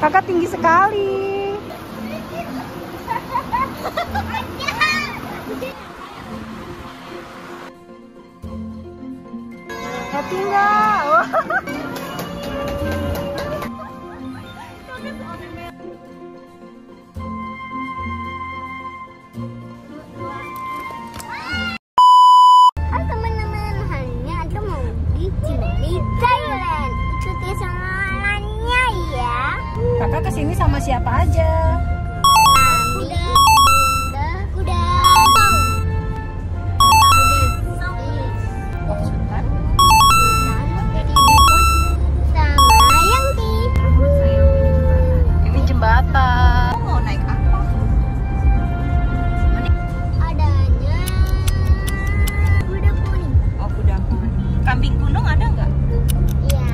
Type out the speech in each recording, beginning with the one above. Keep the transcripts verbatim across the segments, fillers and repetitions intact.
Kakak tinggi sekali. Happy nggak? Hai teman-teman, hari ini aku mau di Cimory Thailand. Ikuti semuanya ya. Kakak kesini sama siapa aja? Kuda, kuda, kuda song. Kuda song. Oh, sebentar. Sama Yangti. Ini jembatan. Mau naik apa? Adanya kuda kuning. Oh, kuda kuning. Kambing gunung ada nggak? Ya.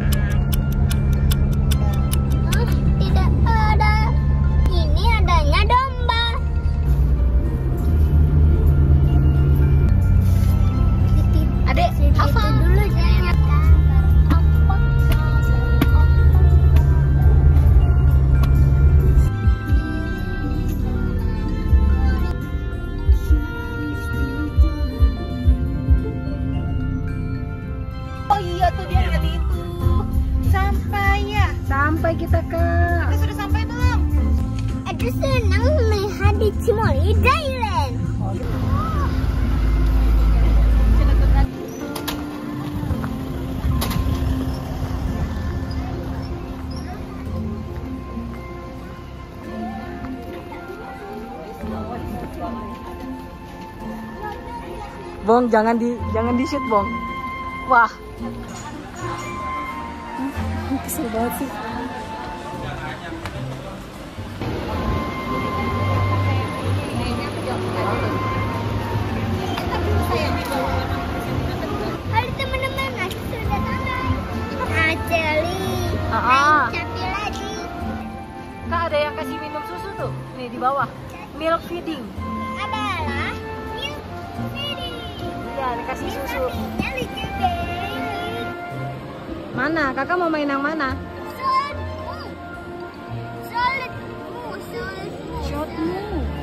Oh, tidak ada. Ini adanya domba. Adek, Apa dulu jadinya? Oh iya tuh dia ada itu. Sampai ya. Sampai kita ke. Kita sudah sampai belum? Aku senang melihat di Cimory Thailand. Oh, gitu. Bong, jangan di jangan di shoot, Bong. Wah. Kesel banget sih. Halo teman-teman, aku sudah sampai. Aceli, Ah, ah. capek lagi. Kak, ada yang kasih minum susu tuh. Nih di bawah. Milk feeding. Adalah milk feeding. Iya, dikasih susu. Sapinya lucu banget. Mana? Kakak mau main yang mana? Solidmu, solidmu, solidmu. Shotmu.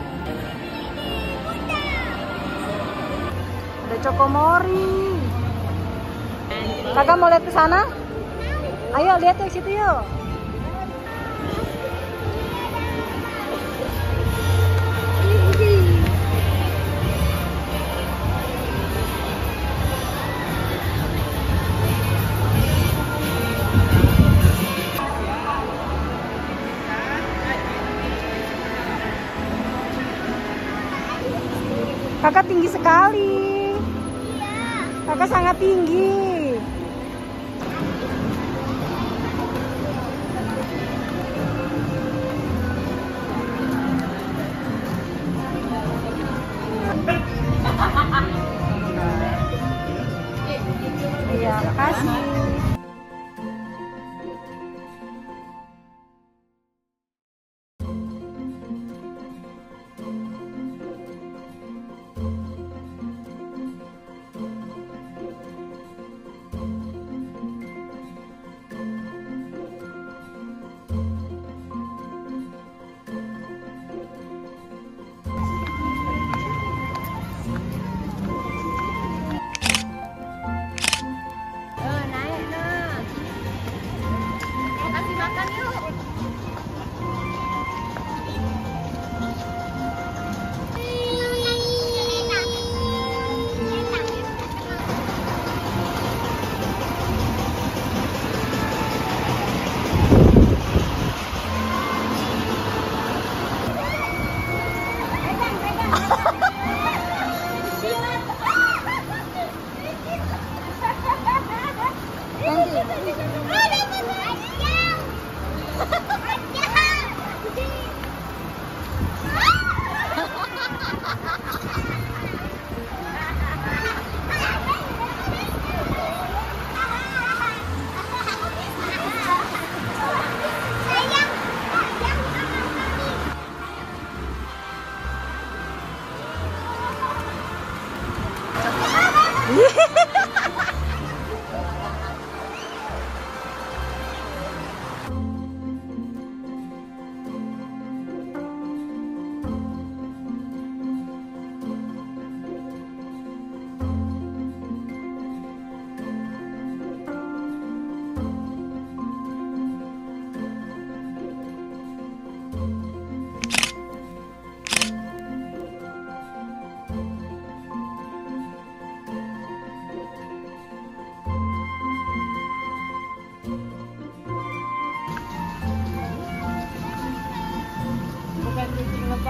Kuda. Ada Cokomori. Kakak mau lihat ke sana? Ayo lihat ke situ yuk. Kakak tinggi sekali. Iya. Kakak sangat tinggi. Iya, makasih.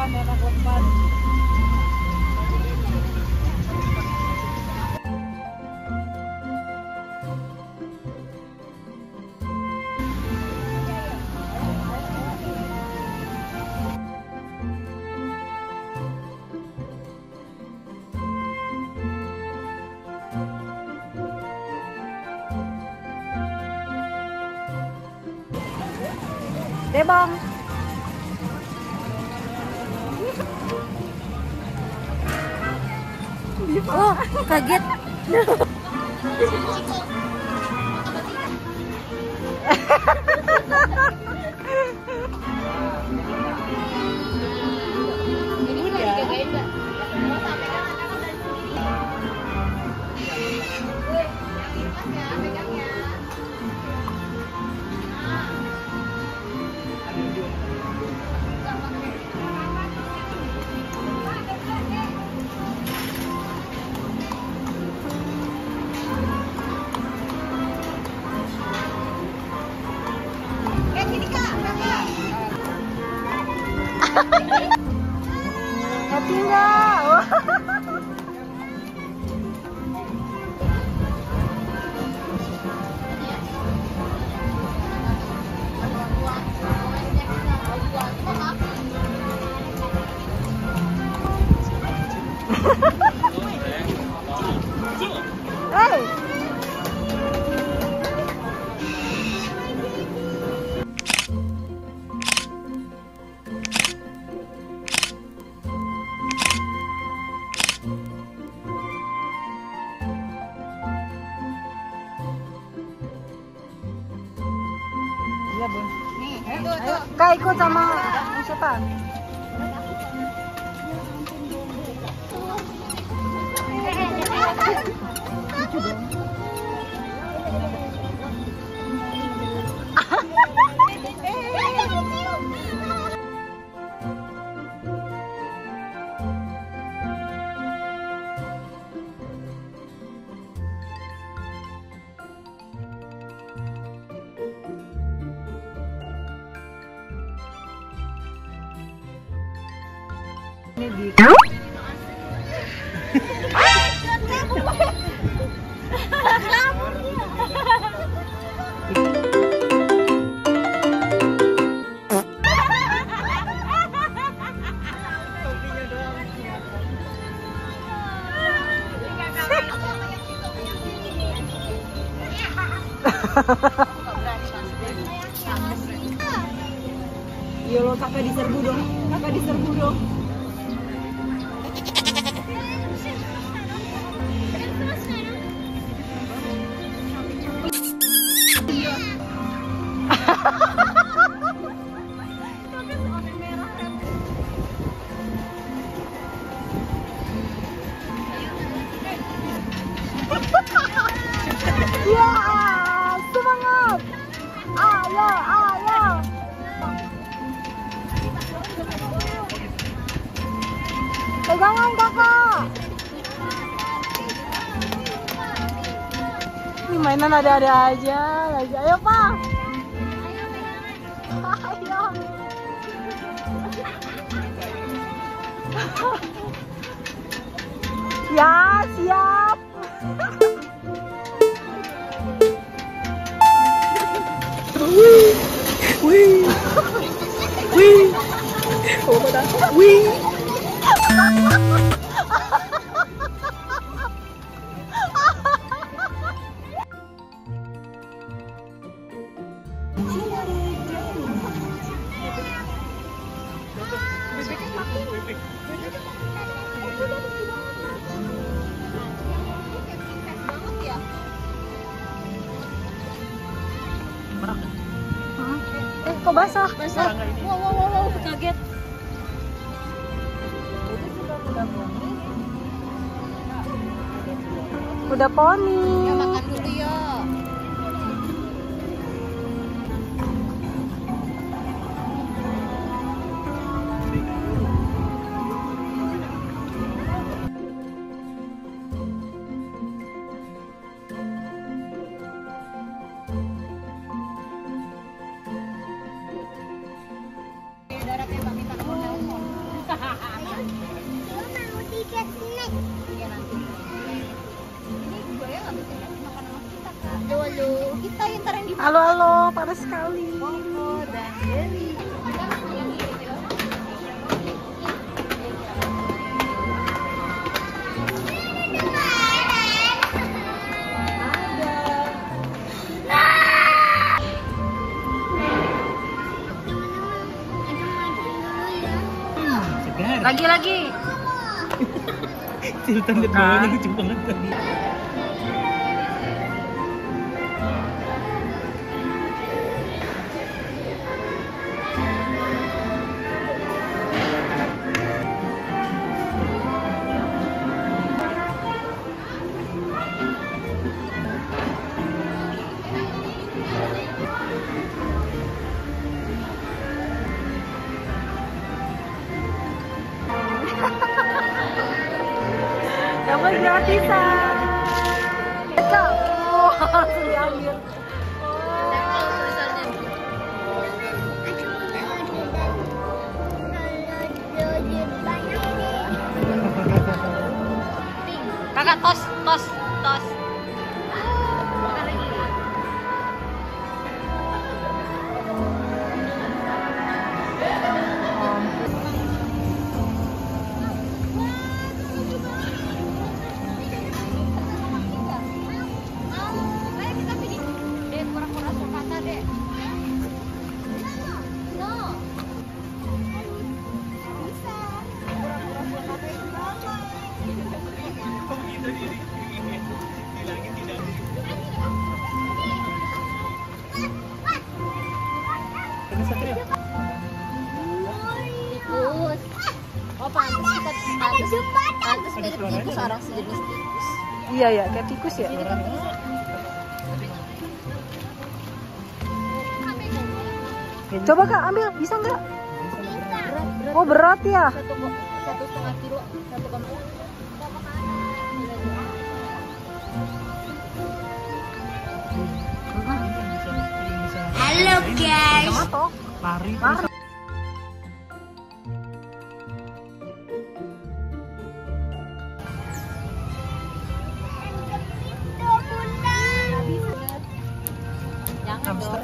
lepas, anak lepas. Debong. Oh, kaget. Ini lagi jagain nggak? Happy nggak? Hey. Iya, Bun. Nih, ayo, ayo. Kak ikut sama siapa? Ini di Iya lo kakak diserbu dong, kakak diserbu dong. Ya, semangat. Ayo, ayo. Pegangan kakak. Ini mainan ada-ada aja. Ayo Pak. Ayo. Ya, siap. Wih, wih, wih, oh pada, wih. Eh, kok basah? Basah. Wow, wow, wow, wow, kaget. Kuda poni. Ya makan dulu ya. Kita yang ntar yang di Halo halo, panas sekali. Koko dan Dewi. Lagi lagi. Sultan kedua lucu banget tadi. Dapat gratisan. Let's go. Oh, langsung diambil. Kakak tos, tos, tos. Makan lagi. Tikus. Oh, pantas kita pantas. Pantas mirip tikus, orang sejenis tikus. Iya ya, kayak tikus ya. Coba Kak, ambil, bisa nggak? Berat, berat. Oh berat ya. Satu satu setengah kilo, satu koma. Halo guys. Sama toh. Lari Lari. Jangan dong.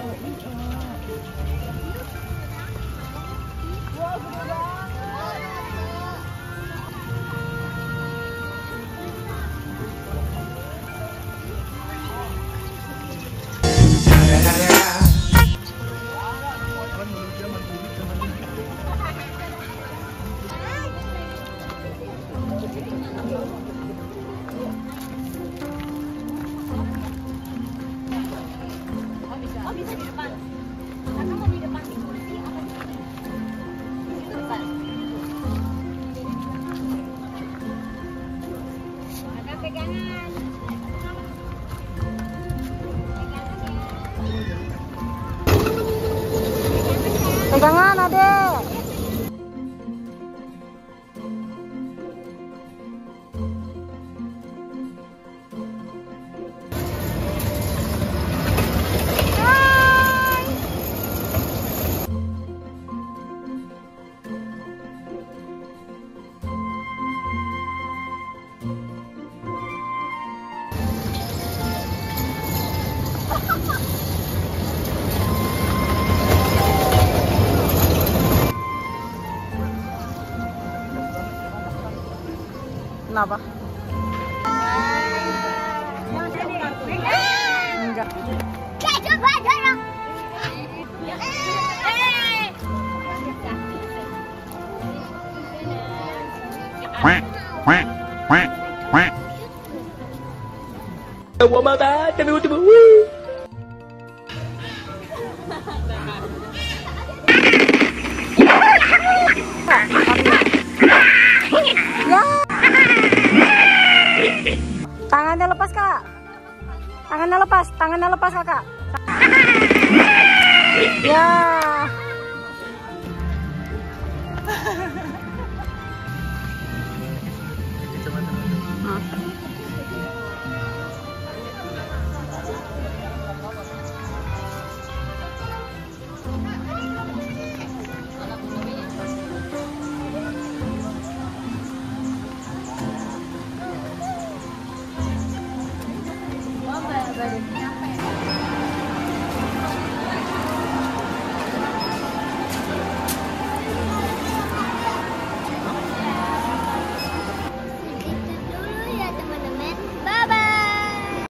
Oh bisa di depan. Karena mau di depan di kursi apa di sini? Di depan. Ada pegangan. Pegangan adek. Kenapa? Enggak. Coba dorong. Quack, quack, quack, quack. Gua mata, tiba-tiba. Ya. Tangannya lepas Kak. Tangannya lepas, tangannya lepas Kakak. Ya.